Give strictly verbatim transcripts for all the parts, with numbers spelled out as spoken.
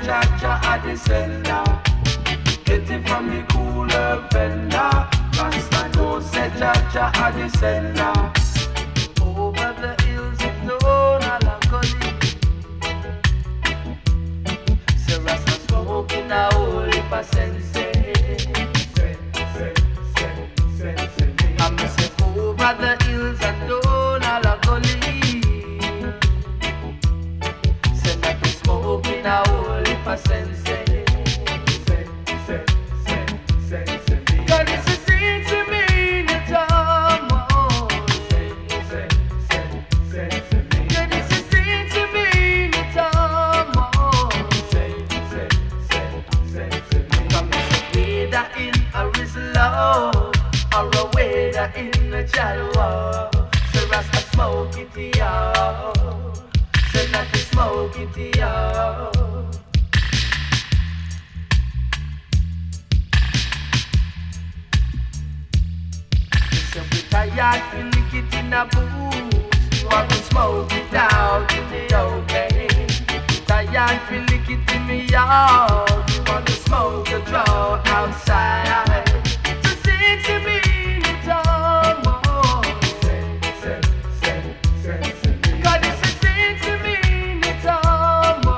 Jah Jah a descender. Get it from the cooler vendor. Rasta know say Jah Jah a descender. Over the hills of Donala Gully, say Rasta smoking a whole heap of Sensi. I'm say over the hills of Donala Gully, say that they smoking a whole heap of Sensi. God is a thing to me in the time. God is a thing to me in the time. Come and say whether in a Rizla or a whether in a Jalwa, say Rasta smoke it yo, say not to smoke it yo. Tired to lick it in a booth, you want to smoke it out in the open. Tired to lick it in the yard, you want to smoke the draw outside. So sing to me in the time, oh. God is a sing to me in the time, oh.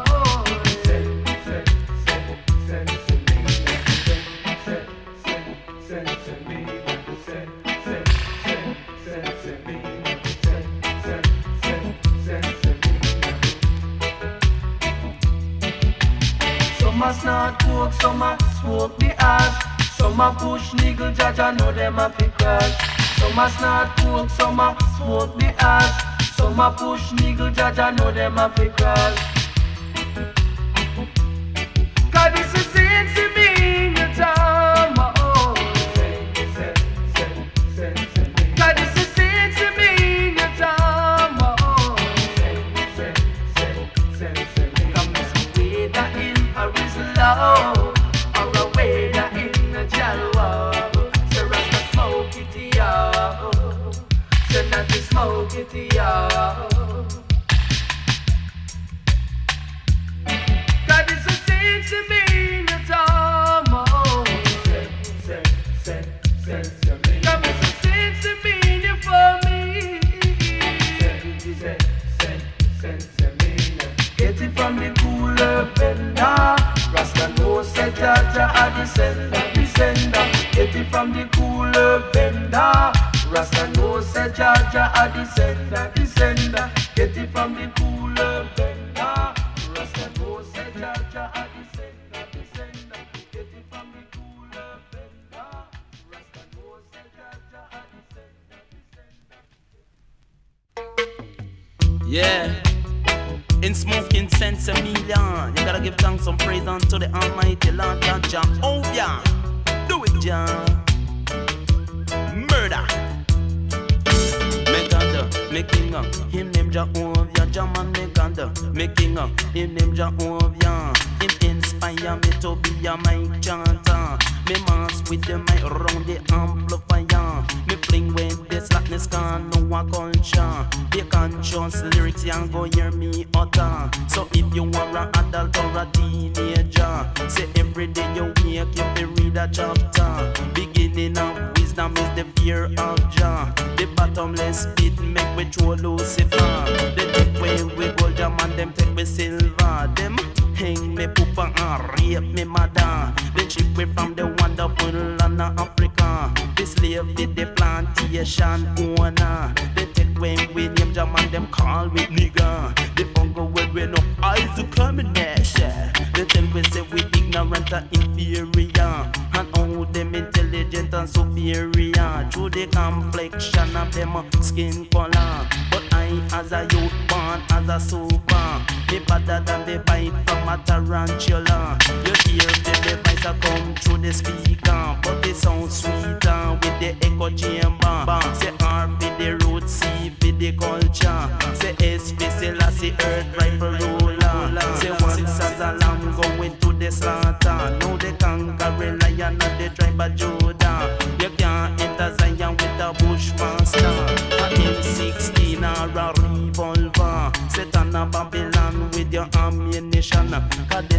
Some a snort coke, some a smoke the ash. Some a push niggle, Jah Jah know them a fi crash. Some a snort coke, some a smoke the ash. Some a push niggle, Jah Jah know them a fi crash. God is a saint to me in the time, oh. God is a saint to me in the time, oh. Come and say whether in a Rizla or a whether in a Jalwa, say Rasta smoke it yo, say not to smoke it yo. God is a thing to me in the time, oh. God is a thing to me in the for me. Get it from the cooler vendor. Rasta know say Jah Jah a descender, descender. Get it from the cooler vendor. Rasta know say Jah Jah a descender, descender. Get it from the cooler vendor. Rasta know say Jah Jah a descender, descender. Get it from the cooler vendor. Rasta know say Jah Jah a descender, descender. Yeah. In smoking sense a million, you gotta give thanks and praise unto the Almighty Lord Jah Jah. Oh yeah, do it Jah. Murder. Make under, making up. Him name Jah Ovia, Jah man make under, making up. Him name Jah Ovia. Him inspire me to be a mic chanter. Me mass with the mic round the amplifier. Me fling with the slackness can know a culture. The conscious lyrics you go hear me utter. So if you are an adult or a teenager, say every day you wake up you read a chapter. Beginning of wisdom is the fear of Jah. The bottomless pit make we throw Lucifer. They take away we gold jam and them take we silver. Them hang me poopa and rape me mother. They ship me from the wonderful land of Africa. This slave did the plantation owner. They take when we name jam and them call we nigga. They fungo when we no eyes to combination. They tell we say we ignorant and inferior, and all them intelligent and superior through the complexion of them skin color. But I as a youth born as a super, me better than the bite from a tarantula. You hear the device a come through the speaker, but they sound sweeter with the echo chamber. Say R for the root, C for the culture. Say S for Selassie, earth rifle ruler. Say one as a lamb going to the slaughter. Now the conquering lion of the tribe of Judah. You can't enter Zion with a bushmaster, a M sixteen or a revolver. Set on a Babylon with your ammunition, cause the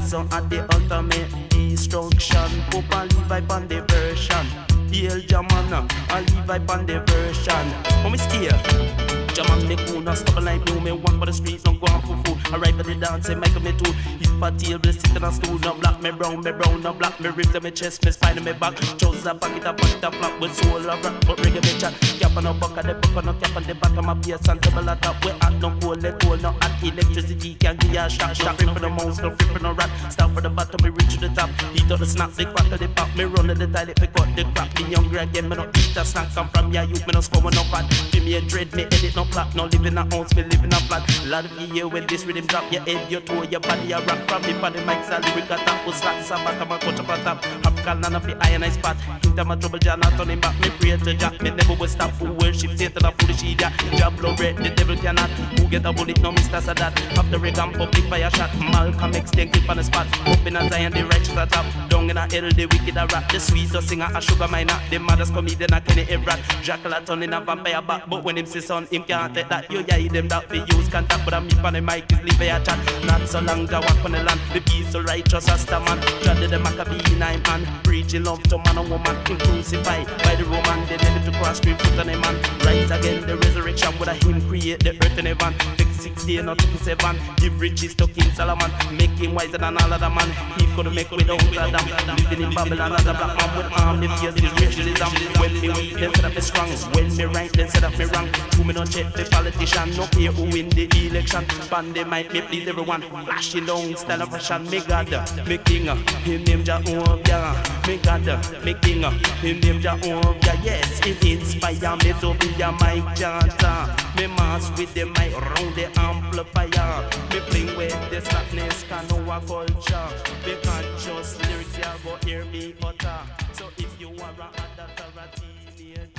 so at the ultimate destruction. Papa Levi on the version. Hail Jamana, I Levi on the version. How me steer? Jaman me cool, not stop like me. Me one for the streets, not go on for food. I ride for the dance, and make me too. If a table sitting on stool, no black me brown, me brown, no black me ribs, and me chest, me spine, and me back. Trousers pocket, a pocket, a flap with soul of rock, but reggae me chat. Cap on no bucket, the bucket, no cap on the bottom of pierce and double at top. We hot, no cold, let cold, no hot. Electricity can give you a shock. Shock free for the mouse, no free for no rat. Stop for the bottom, me reach to the top. Heat up the snap, the crack of the pop. Me run to the toilet, me cut the crap. Me younger again, me no eat a snack. Come from your youth, me no score, no fat. Give me a dread, me edit, no clap. No live in a house, me live in a flat. A lot of you here when this rhythm drop. Your head, your toe, your body, your rock. From me body, mic, a lyric, a tap. Who's slack, sabat, I'm a touch up a tap. African, none of the iron I spot. Into my trouble, John, not turning back. Me pray to Jack, me never will stop. Who worship, Satan, a foolish idiot. Job, blow red, the devil cannot. Who get a bullet, no Mister Sadat. After a gun, public fire shot. Malcolm X, then keep on the spot. Up in a Zion, the righteous a top. Down in a hell, the wicked a rap. The sweet a singer, a sugar miner. The mothers comedian, a Kenny Everett. Dracula turn in a vampire back. But when him see son, him can't take that. You yeah, them that we use contact. But I'm on the mic, is Levi a chat. Not so long, I walk on the land. The peace so righteous as the man. Dreaded the Maccabee nine man. Preaching love to man and woman. Crucified by the Roman. They never to cross street foot on a man. Rise again, the resurrection. With a him create the earth in heaven. Take sixty, not twenty-seven. Give riches to King Solomon. Make him wiser than all other man. He could make without Adam. Living in Babylon as a black man with arm. The fears is racialism. When me weak, then set up me strong. When me right, then set up me wrong. Two me not check the politician. No care who win the election. Band they might me please everyone. Flashing down, stand up fashion. Me God, me King. Him name Jehovah. Me God, me King. Him name Jehovah. Yes, it inspire me to be a mic chanter. Me mass with the mic round the amplifier. Me playing with the slackness, can know a culture. They can't just lyrics, yeah, but hear me utter. So if you are a authority,